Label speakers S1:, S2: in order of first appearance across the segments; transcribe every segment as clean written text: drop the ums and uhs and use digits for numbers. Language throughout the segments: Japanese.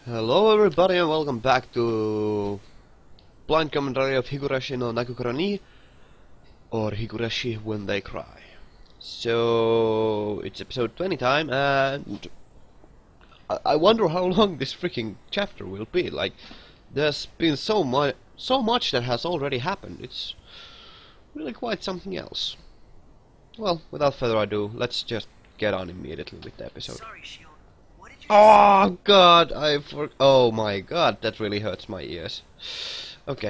S1: Hello everybody and welcome back to Blind Commentary of Higurashi no Nakukara ni, or Higurashi When They Cry. So, it's episode 20 time, and I wonder how long this freaking chapter will be. Like, there's been so much that has already happened. It's really quite something else. Well, without further ado, let's just get on immediately with the episode.
S2: Sorry, Shion. What did you
S1: Oh god, oh my god, that really hurts my ears. Okay.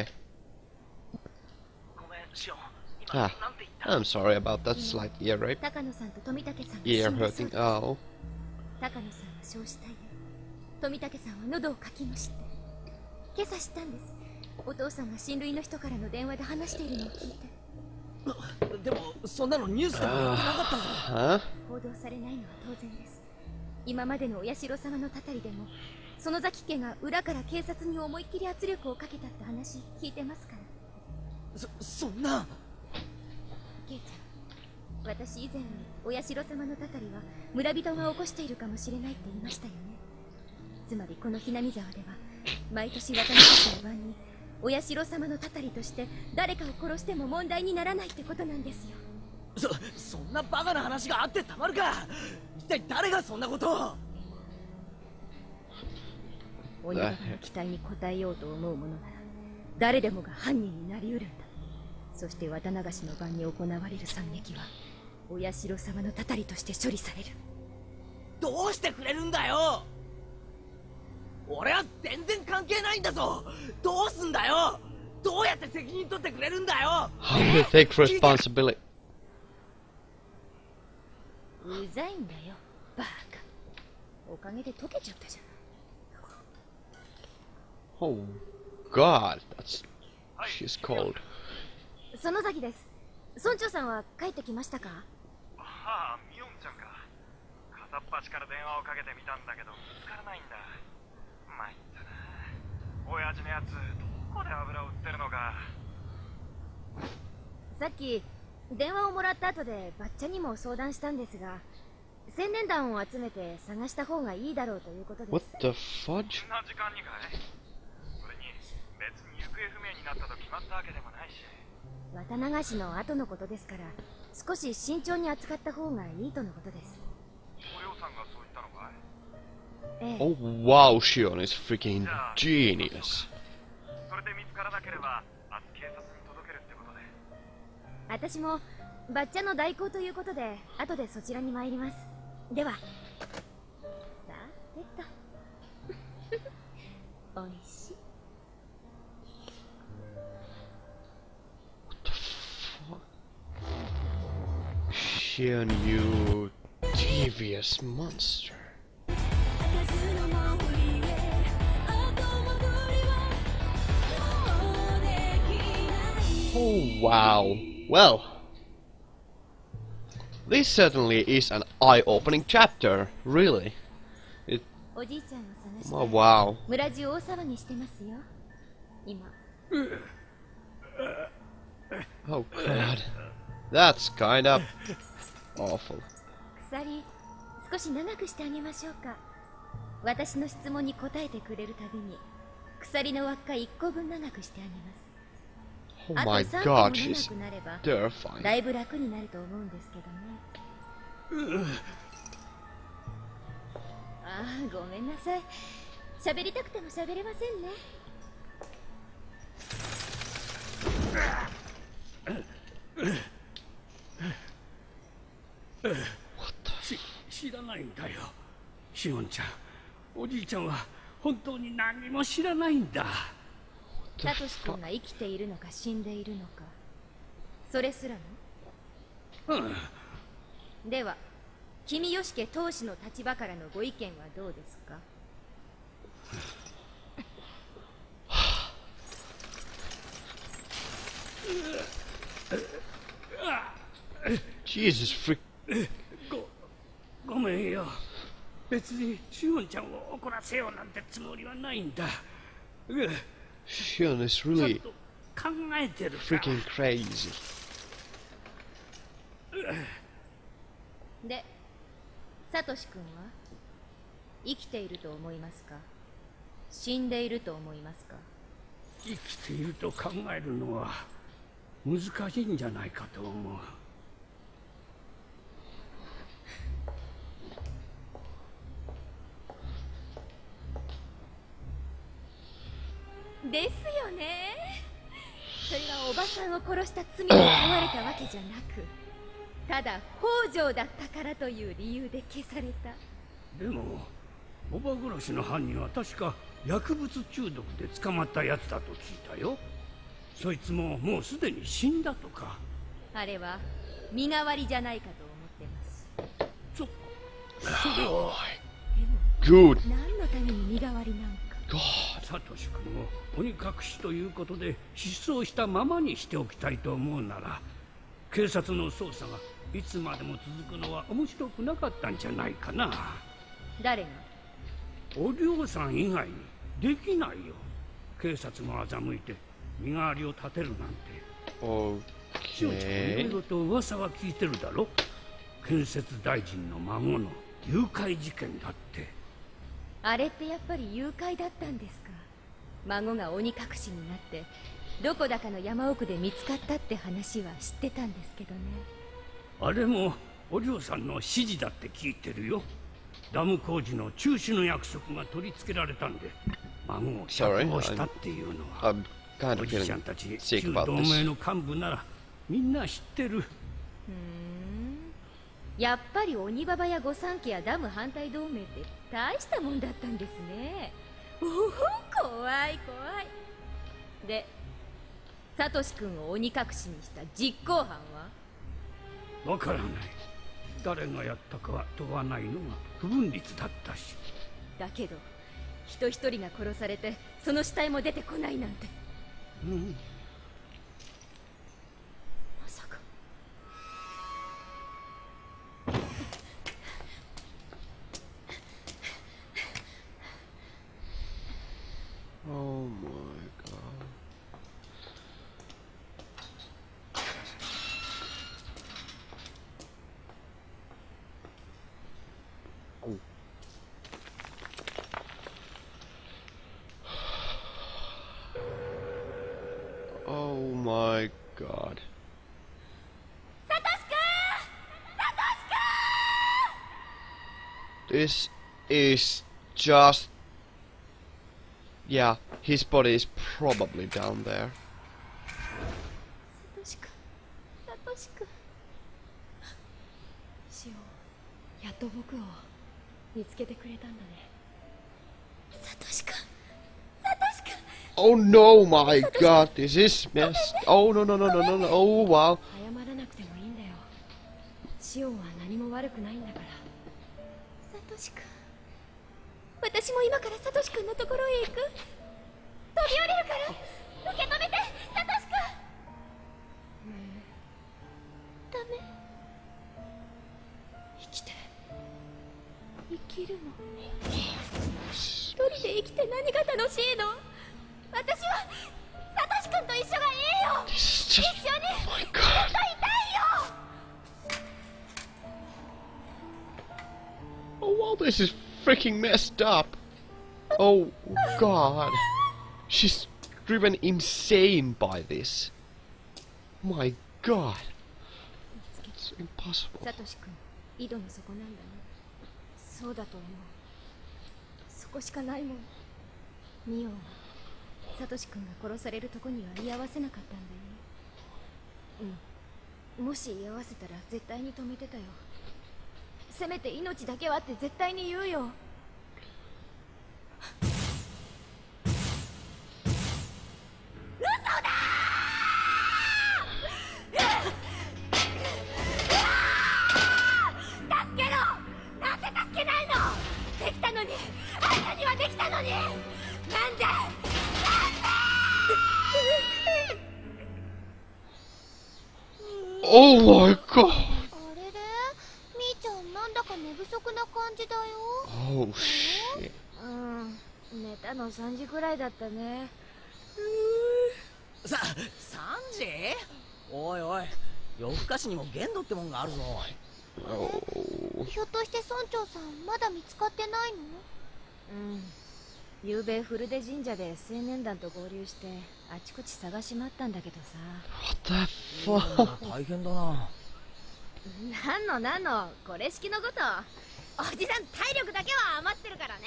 S1: Ah, I'm sorry about that slight ear rape. Ear hurting. Oh.
S3: 高野さんは焼死体で富武さんは喉をかきむしって今朝知ったんです。お父さんが親類の人からの電話で話しているのを聞いて。
S2: でもそんなのニュースでもやってなかったぞ。
S3: 報道されないのは当然です。今までのお社様のたたりでも園崎家が裏から警察に思いっきり圧力をかけたって話聞いてますから。
S2: そんな。
S3: ケイちゃん、私以前にお社様のたたりは村人が起こしているかもしれないって言いましたよね。つまりこのひなみ沢では毎年渡辺氏の晩にお社様のたたりとして誰かを殺しても問題にならないってことなんですよ。
S2: そんなバカな話があってたまるか。一体誰がそんなことを。
S3: 鬼ババの期待に応えようと思うものなら誰でもが犯人になりうるんだ。そして綿流しの晩に行われる惨劇はお社様のたたりとして処理される。
S2: どうしてくれるんだよ。俺は全然関係ないんだぞ。どうすんだよ。どうやって責任取ってくれるんだよ。
S1: How do you take responsibility?
S3: うざいんだよ、バカ。おかげで溶けちゃったじゃん。
S1: Oh god, she's cold.
S3: 園崎です。村長さんは帰ってきましたか？
S4: はあ、ミオンちゃんか。片っ端から電話をかけてみたんだけど見つからないんだ。参ったな。親父のやつどこで油を売ってるのか。
S3: さっき電話をもらった後でバッチャにも相談したんですが、青年団を集めて探した方がいいだろうということです。
S1: What the fudge?
S4: こんな時間にかい。それに別に行方不明になったと決まったわけでもないし。
S3: 綿流しの後のことですから少し慎重に扱った方がいいとのことです。
S4: お嬢さんがそう言ったのかい。
S3: ええ。
S1: Oh wow, Shion is freaking genius.
S4: それで見つからなければ明日警察に届けるってことで。
S3: 私もバッチャの代行ということで後でそちらに参ります。では。さてとおいしい。
S1: Shion, you devious monster. Oh wow. Well, this certainly is an eye-opening chapter, really. Oh wow.
S3: 村中大騒ぎしてますよ。今。
S1: Oh god. That's kinda awful.
S3: 鎖、少し長くしてあげましょうか。私の質問に答えてくれるたびに鎖の輪っか1個分長くしてあげます。
S1: Oh
S3: あと
S1: my
S3: 3
S1: god,
S3: 個も
S1: she's
S3: 長くなれば
S1: terrifying.
S3: だいぶ楽になると思うんですけどね。ああ、ごめんなさい。喋りたくても喋れませんね。
S5: 知らないんだよ、シオンちゃん。おじいちゃんは本当に何も知らないんだ。
S3: サトシ君が生きているのか死んでいるのか、それすらも。では君吉家当主の立場からのご意見はどうですか？
S1: Jesus freak.
S5: ごめんよ。別にシオンちゃんを怒らせようなんてつもりはないんだ。
S1: Shion is
S5: ちゃん
S1: really
S5: と考えてるか。
S1: freaking crazy.
S3: で、サトシ君は生きていると思いますか？ 死んでいると思いますか？
S5: 生きていると考えるのは難しいんじゃないかと思う。
S3: ですよね。それはおばさんを殺した罪に問われたわけじゃなく、ただ北条だったからという理由で消された。
S5: でもおば殺しの犯人は確か薬物中毒で捕まったやつだと聞いたよ。そいつももうすでに死んだとか。
S3: あれは身代わりじゃないかと思ってます。
S5: それは
S3: でも
S1: Good
S3: 何のために身代わりなんか。
S1: God.
S5: サトシ君を鬼隠しということで失踪したままにしておきたいと思うなら、警察の捜査がいつまでも続くのは面白くなかったんじゃないかな。
S3: 誰が？
S5: お嬢さん以外にできないよ。警察も欺いて身代わりを立てるなんて。しおちゃんいろい
S1: Okay.
S5: ろと噂は聞いてるだろ。建設大臣の孫の誘拐事件だって。
S3: あれってやっぱり誘拐だったんですか？孫が鬼隠しになってどこだかの山奥で見つかったって話は知ってたんですけどね。
S5: あれもお嬢さんの指示だって聞いてるよ。ダム工事の中止の約束が取り付けられたんで孫を釈放したっていうのは。
S1: I'm kind
S5: お
S1: of
S5: じちゃ
S1: feeling
S5: んたち
S1: sick
S5: 旧
S1: about
S5: 同
S1: this.
S5: 盟の幹部ならみんな知ってる。
S3: やっぱり鬼ババや御三家やダム反対同盟って大したもんだったんですね。おお、怖い怖い。で、サトシ君を鬼隠しにした実行犯は？
S5: わからない。誰がやったかは問わないのが不分律だったし。
S3: だけど人一人が殺されてその死体も出てこないなんて。まさか。
S1: Oh my god. Oh. Oh my god. This is just... Yeah, his body is probably down there.
S3: サトシ君、サトシ君。シオ、やっと僕を見つけてくれたんだね。サトシ君、サトシ君。
S1: Oh no, my god, this is messed. Oh no, no, no, no, no, no. Oh wow.
S3: 謝らなくてもいいんだよ。シオンは何も悪くないんだから。サトシ君、私も今からサトシ君のところへ行く。飛び降りるから受け止めて、サトシ君。ダメ。生きて生きるの。一人で生きて何が楽しいの？私はサトシ君と一緒がいいよ。
S1: This is
S3: 一緒
S1: just...
S3: に
S1: Oh my
S3: ずっ
S1: god.
S3: といたいよ。
S1: Oh wow, this is freaking messed up. Oh god. She's driven insane by this. My god. It's impossible.
S3: サトシ君、井戸の底なんだね。そうだと思う。そこしかないもん。ミオはサトシ君が殺されるとこには居合わせなかったんだよね。うん。もし居合わせたら絶対に止めてたよ。せめて命だけはって絶対に言うよ。助けろ！なんで助けないの？できたのに、あんたにはできたのに、なんで？
S1: Oh my god.
S6: あれれみーちゃんなんだか寝不足な感じだよ。
S1: Oh shit.
S3: 寝たの3時くらいだったね。
S2: 3時？おいおい、夜更かしにも限度ってもんがあるぞ。
S1: Oh.
S6: ひょっとして村長さんまだ見つかってないの？
S3: 昨べフルデ神社で青年団と合流してあちこち探し回ったんだけどさ。
S1: What the fuck?
S2: 大変だな。
S3: なんのこれ式のこと。おじさん体力だけは余ってるからね。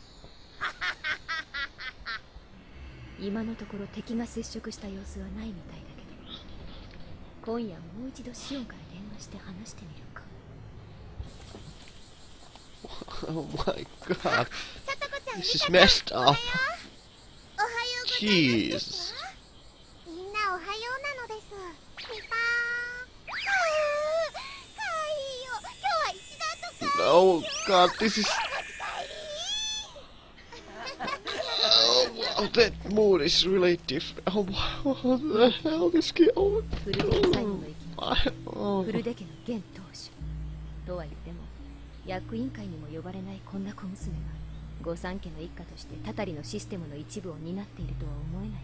S3: 今のところ敵が接触した様子はないみたいだけど、今夜もう一度シオンから電話して話してみるか。
S1: Oh my god.
S6: さとこちゃん、
S1: This is messed up.
S6: おはようございます。
S1: Jeez.
S6: みんなおはようなのです。ピパー。かわいいよ。今日は一段とか。
S1: Oh god, this is... Oh, that mood is really different. Oh, what the hell, this kid? Oh,
S3: フルデ家最後の駅の
S1: oh.
S3: フルデ家の現当主とは言っても役員会にも呼ばれないこんな小娘が御三家の一家としてタタリのシステムの一部を担っているとは思えない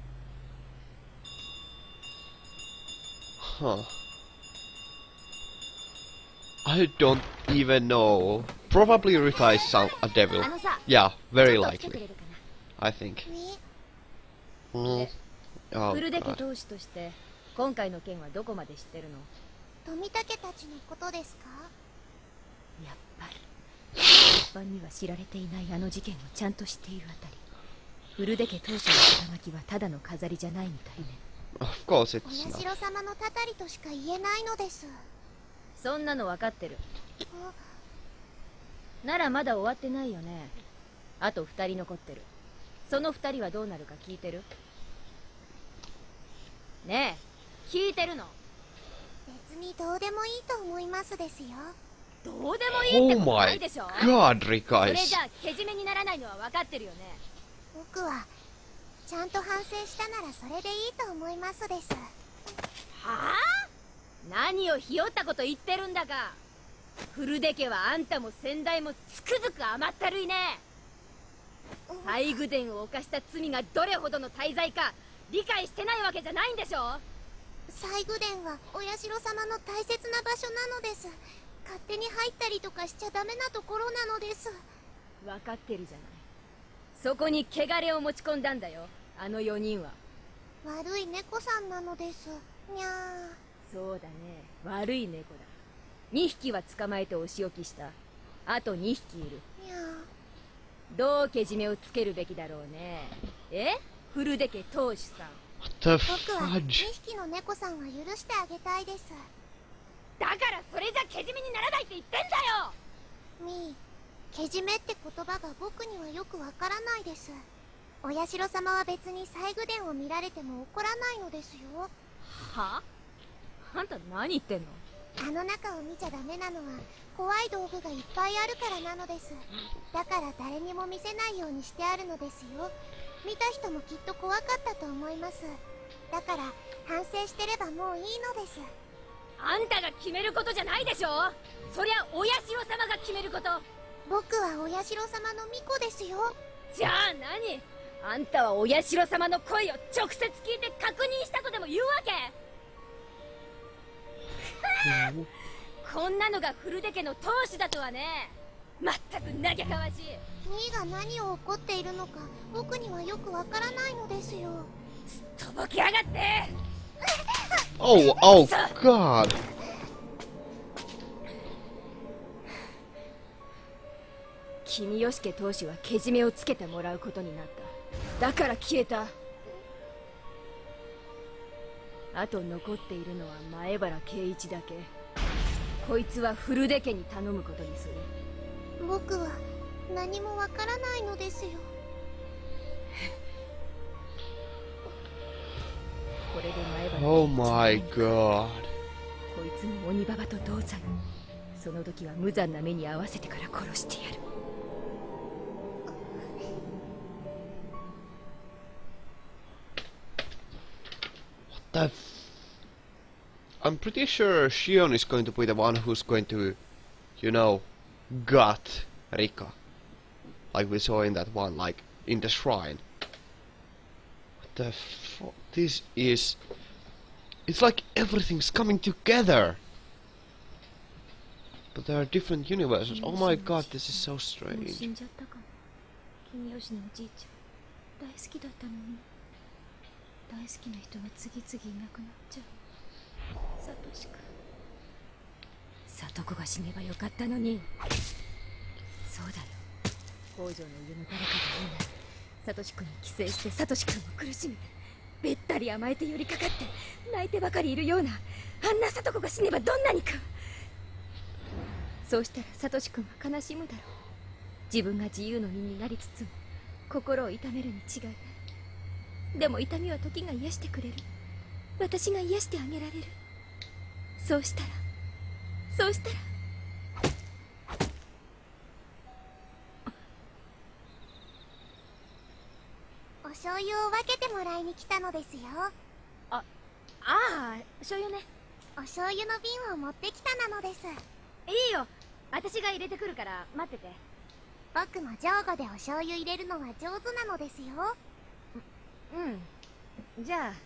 S3: けど。
S1: Huh. I don't even know. Probably Rika is a devil.
S3: あのさ、
S1: Yeah,
S3: ち
S1: very
S3: ょっと来てくれ
S1: likely.
S3: るか
S1: I think.
S6: ね、
S1: Mm.
S3: な。
S1: Oh
S3: フルデ家
S1: god.
S3: 当主として今回の件はどこまで知ってるの？
S6: 富田家たちのことですか？
S3: やっぱり一般には知られていないあの事件をちゃんと知っているあたり、フルデ家当主の肩書きはただの飾りじゃないみたいね。
S1: Of course
S6: お
S1: it's
S6: 社
S1: not.
S6: 様のたたりとしか言えないのです。
S3: そんなの分かってる。
S6: あ、
S3: ならまだ終わってないよね。あと2人残ってる。その2人はどうなるか聞いてる？ねえ、聞いてるの？
S6: 別にどうでもいいと思いますですよ。
S3: どうでもいいって
S1: Oh
S3: ことない
S1: my
S3: でしょ。
S1: god,
S3: そ
S1: Rika
S3: れ
S1: is...
S3: じゃあけじめにならないのは分かってるよね。
S6: 僕はちゃんと反省したならそれでいいと思いますです。
S3: はあ？何をひよったこと言ってるんだか。フルデ家はあんたも先代もつくづく甘ったるいね。西宮殿を犯した罪がどれほどの大罪か理解してないわけじゃないんでしょ。
S6: 西宮殿はお社様の大切な場所なのです。勝手に入ったりとかしちゃダメなところなのです。
S3: 分かってるじゃない。そこに汚れを持ち込んだんだよ、あの4人は。
S6: 悪い猫さんなのです。にゃ
S3: そうだね、悪い猫だ。2匹は捕まえてお仕置きした。あと2匹いる。
S6: ーにゃ
S3: どうけじめをつけるべきだろうね。え？フルデ家当主さん。
S1: What the
S6: 僕は2
S1: fudge?
S6: 匹の猫さんは許してあげたいです。
S3: だからそれじゃけじめにならないって言ってんだよ。
S6: みー、けじめって言葉が僕にはよくわからないです。お社様は別に西宮殿を見られても怒らないのですよ。
S3: は？あんた何言ってんの？
S6: あの中を見ちゃダメなのは怖い道具がいっぱいあるからなのです。だから誰にも見せないようにしてあるのですよ。見た人もきっと怖かったと思います。だから反省してればもういいのです。
S3: あんたが決めることじゃないでしょ。そりゃお社様が決めること。
S6: 僕はお社様の巫女ですよ。
S3: じゃあ何？あんたはお社様の声を直接聞いて確認したとでも言うわけ？こんなのがフルデ家の当主だとはね。まったく嘆かわしい。
S6: ミーが何を怒っているのか僕にはよくわからないのですよ。
S3: とぼけやがって。
S1: Oh, oh god.
S3: 君吉家当主はけじめをつけてもらうことになった。だから消えた。あと残っているのは前原圭一だけ。こいつはフルデ家に頼むことにする。
S6: 僕は何もわからないのですよ。
S3: これで前原
S1: Oh my god.
S3: こいつも鬼ババと同罪。その時は無残な目に遭わせてから殺してやる。
S1: What the I'm pretty sure Shion is going to be the one who's going to, you know, gut Rika. Like we saw in that one, like, in the shrine. What the fuck? This is... It's like everything's coming together! But there are different universes. Oh my god, this is so
S3: もう死
S1: strange.
S3: んじゃったかも。 文吉のおじいちゃん大好きだったのに、大好きな人が次々いなくなっちゃう。サトシ君、聡子が死ねばよかったのに。そうだよ、北条の家の誰かが今サトシ君に寄生してサトシ君を苦しめて、べったり甘えて寄りかかって泣いてばかりいるような、あんな聡子が死ねばどんなにか。そうしたらサトシ君は悲しむだろう。自分が自由の身になりつつも心を痛めるに違いない。でも痛みは時が癒してくれる。私が癒してあげられる。そうしたら
S6: お醤油を分けてもらいに来たのですよ。
S3: ああ、醤油ね。
S6: お醤油の瓶を持ってきたなのです。
S3: いいよ、私が入れてくるから待ってて。
S6: 僕も上手でお醤油入れるのが上手なのですよ。
S3: うん、じゃ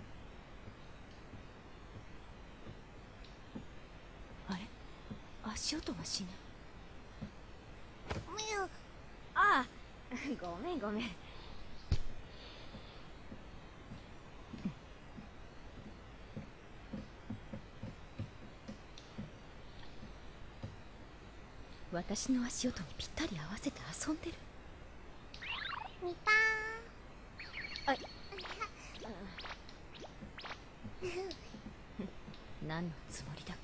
S3: あ。あれ、足音がしない。ああ、ごめんごめん。私の足音にぴったり合わせて遊んでる。
S6: みた
S3: あ、何のつもりだか。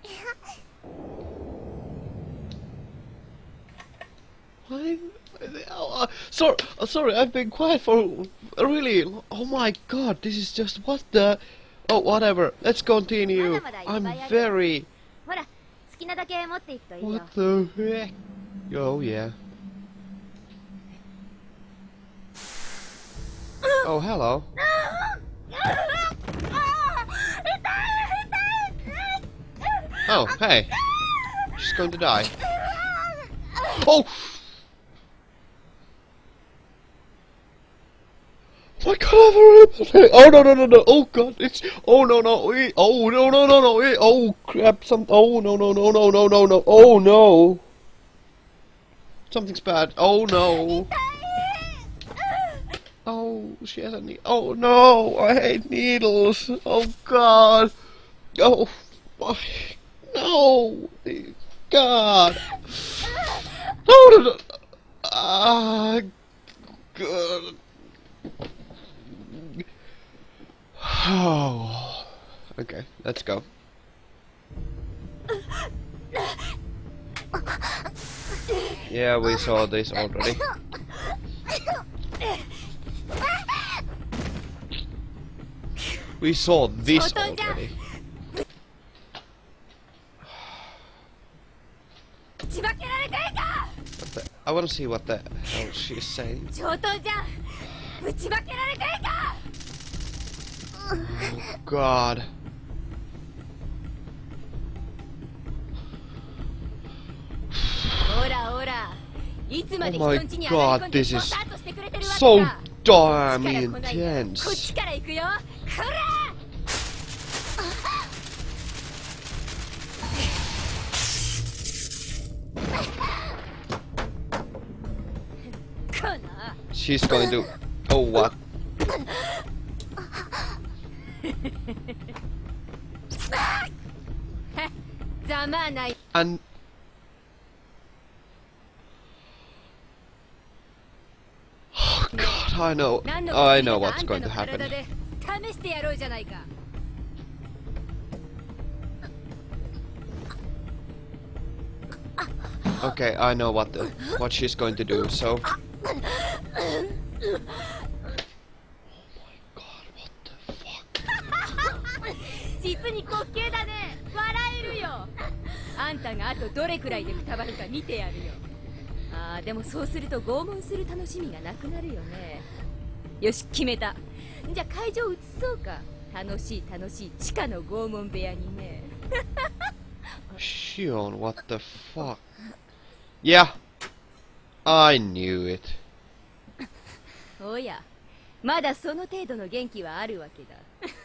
S1: Sorry, I've been quiet for really. Oh my god, this is just what the. Oh, whatever. Let's continue. I'm very.
S3: ほら、好きなだけ持っていくといいよ。
S1: What the heck? Oh yeah. Oh hello. Oh hey. She's going to die. Oh. My god, oh no, oh god, it's, oh no, oh no, oh crap, oh no, oh no. Something's bad, oh no. Oh, she has a needle, oh no, I hate needles, oh god. Oh, my, no, god. Oh no, god. Oh, okay, let's go. Yeah, we saw this already. We saw this already. I want to see what the hell she's saying. Oh god. Oh my god, this is so damn intense. She's going to... Oh, what? And... Oh god, I know what's going to happen. Okay, I know what she's going to do, so... Oh my god, what the fuck?
S3: 実に滑稽だね。笑えるよ。あんたがあとどれくらいでくたばるか見てやるよ。ああ、でもそうすると拷問する楽しみがなくなるよね。よし、決めた。じゃあ会場移そうか。楽しい地下の拷問部屋にね。
S1: Shion, what the fuck? Yeah, I knew it.
S3: おや、まだその程度の元気はあるわけだ。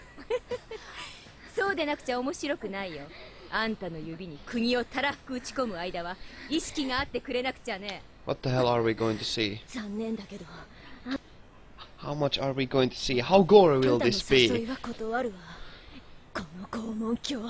S3: そうでなくちゃ面白くないよ。あんたの指に釘をたらふく打ち込む間は意識があってくれなくちゃね。
S1: What the hell are we going to see?
S3: 残念だけど
S1: How much are we going to see? How gory
S3: あ
S1: will
S3: んたの
S1: this
S3: 誘い
S1: be?
S3: は断るわこの拷問鏡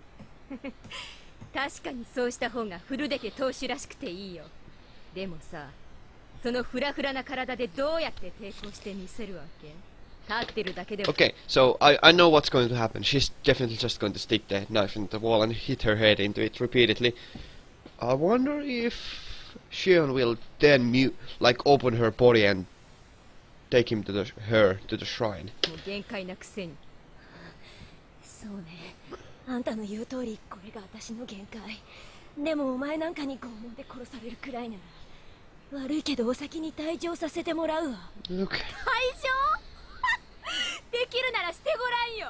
S3: 確かにそうした方がフルデケ投手らしくていいよでもさそのフラフラな体でどうやって抵抗してみせるわけ立ってるだけで
S1: Okay, so I know what's going to happen. She's definitely just going to stick the knife into the wall and hit her head into it repeatedly. I wonder if Shion will then like open her body and take him to her to the shrine.
S3: もう限界なくせにそうねあんたの言う通りこれが私の限界でもお前なんかに拷問で殺されるくらいなら悪いけどお先に退場させてもらうわ
S1: Okay.
S3: 退場できるならしてごらんよ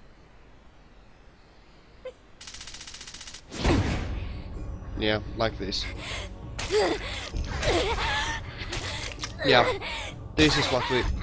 S1: Yeah, like this. Yeah, this is what we...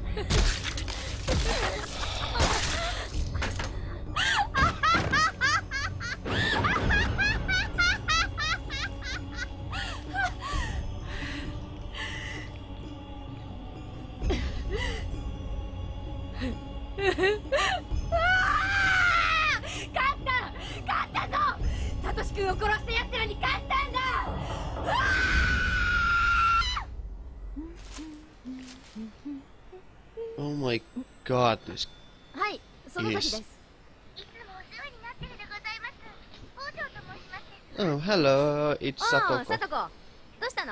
S1: Oh my god, this...
S3: はいその時です
S1: Oh, hello, it's
S3: ああ
S1: Satoko.
S3: さとこどうしたの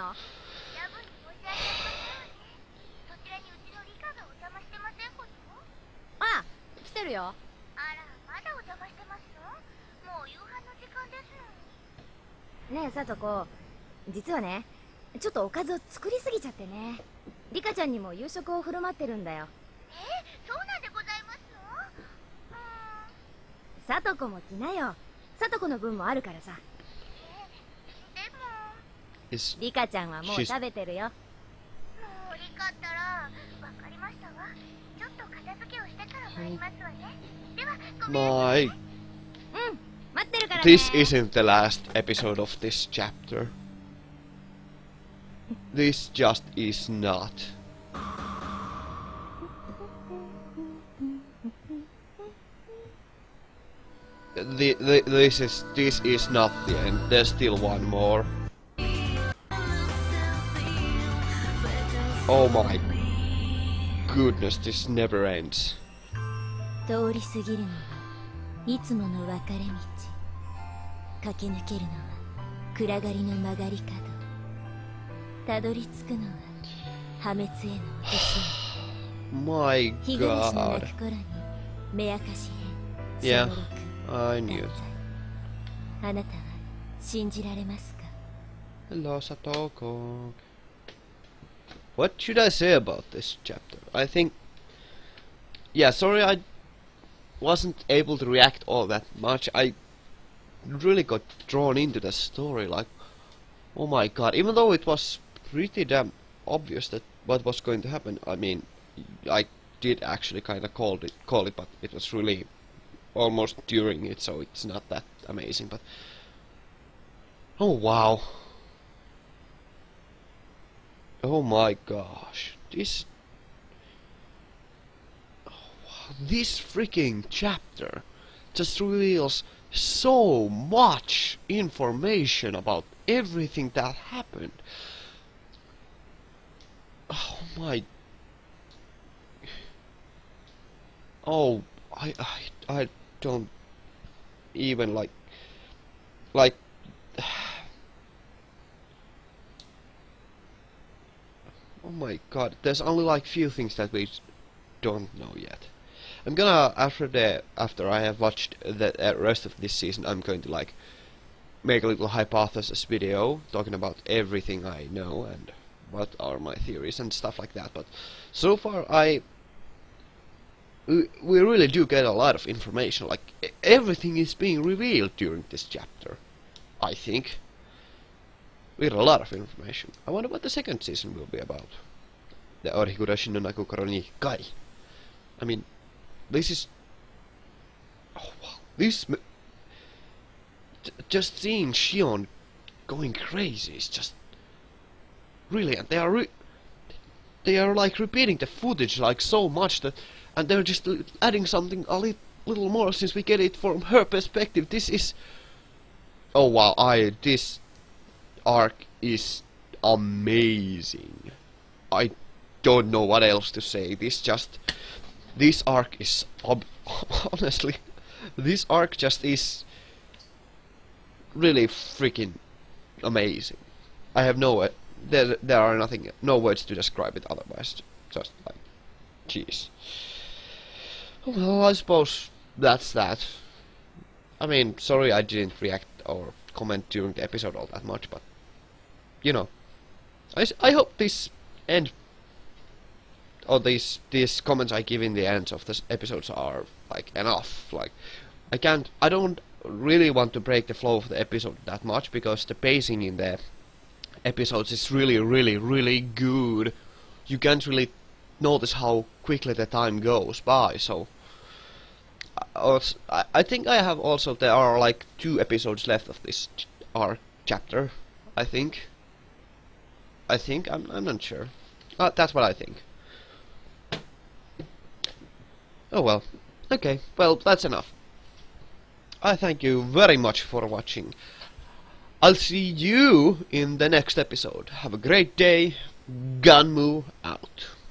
S3: ああ来てるよねえさとこ実はねちょっとおかずを作りすぎちゃってねリカちゃんにも夕食を振る舞ってるんだよさとこも来なよさとこの分もあるからさ
S1: Is
S3: リカちゃんはもう
S1: She's-
S3: 食べてるよ
S1: my...
S3: うん待ってるからね
S1: This isn't the last episode of this chapter. This just is not. This is not the end. There's still one more. Oh my goodness, this never ends.
S3: 通り過ぎるのはいつもの分かれ道駆け抜けるのは暗がりの曲がり角たどり着くのは破滅への落とし
S1: My
S3: 日暮らしの
S1: god.
S3: 泣く頃に目明かしへ
S1: Yeah,
S3: その6
S1: I knew.
S3: あなたは信じられますか
S1: Hello, Satoko. What should I say about this chapter? I think... Yeah, sorry I wasn't able to react all that much. I really got drawn into the story, like... Oh my god, even though it was pretty damn obvious that what was going to happen, I mean... I did actually kinda call it, but it was really almost during it, so it's not that amazing, but... Oh wow. Oh my gosh, this freaking chapter just reveals so much information about everything that happened. Oh my... Oh, I don't even like... Oh my god, there's only like few things that we don't know yet. I'm gonna, after I have watched the rest of this season, I'm going to like make a little hypothesis video talking about everything I know and what are my theories and stuff like that. But so far we really do get a lot of information, like everything is being revealed during this chapter, I think. We get a lot of information. I wonder what the second season will be about. The Orihigurashi no Nakukoro ni Kai. I mean, this is... Oh wow, this... Just seeing Shion going crazy is just... really, and they are like repeating the footage like so much that, and they're just adding something a little more since we get it from her perspective. This is, oh wow, this arc is amazing. I don't know what else to say. This arc is honestly, this arc just is really freaking amazing. I have no there are no words to describe it otherwise. Just like, jeez. Well, I suppose that's that. I mean, sorry I didn't react or comment during the episode all that much, but you know, I hope this end, or these comments I give in the ends of the episodes are like enough. Like, I don't really want to break the flow of the episode that much, because the pacing in the episodes is really good. You can't really notice how quickly the time goes by. So I think I have also, there are like 2 episodes left of this arc chapter. I think I'm not sure. That's what I think. Oh well. Okay, well, that's enough. I thank you very much for watching. I'll see you in the next episode. Have a great day. Ganmu out.